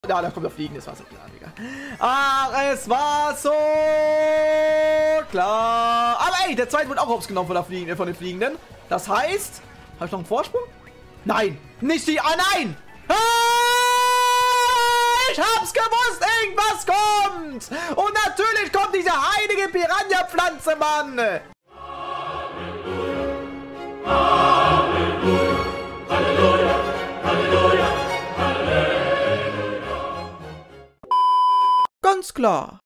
Ja, da kommt der Fliegen, das war so klar, Digga. Ach, es war so klar. Aber ey, der zweite wird auch hops genommen von den Fliegenden. Das heißt, habe ich noch einen Vorsprung? Nein, nicht die. Ah, nein! Ah, ich hab's gewusst, irgendwas kommt! Und natürlich kommt diese heilige Piranha-Pflanze, Mann! Ganz klar.